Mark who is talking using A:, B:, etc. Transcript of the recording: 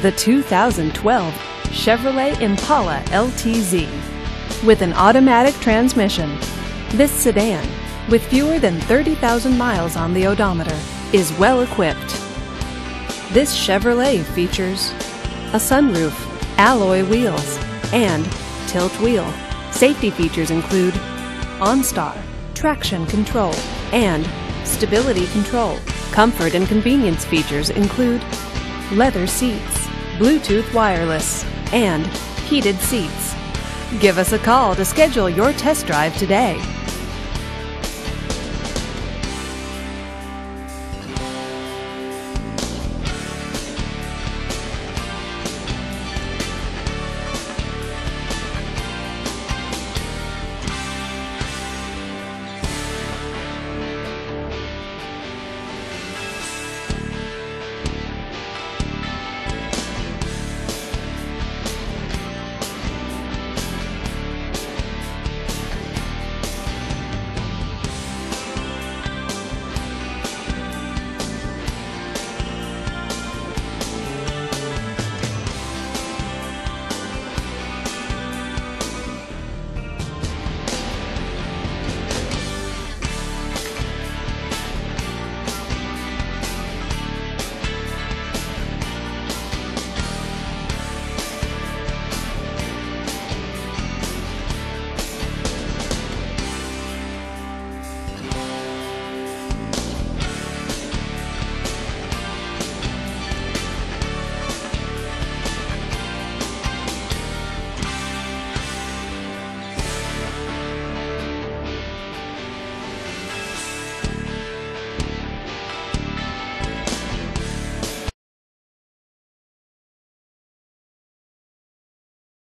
A: The 2012 Chevrolet Impala LTZ. With an automatic transmission, this sedan, with fewer than 30,000 miles on the odometer, is well equipped. This Chevrolet features a sunroof, alloy wheels, and tilt wheel. Safety features include OnStar, traction control, and stability control. Comfort and convenience features include leather seats, Bluetooth wireless, and heated seats. Give us a call to schedule your test drive today.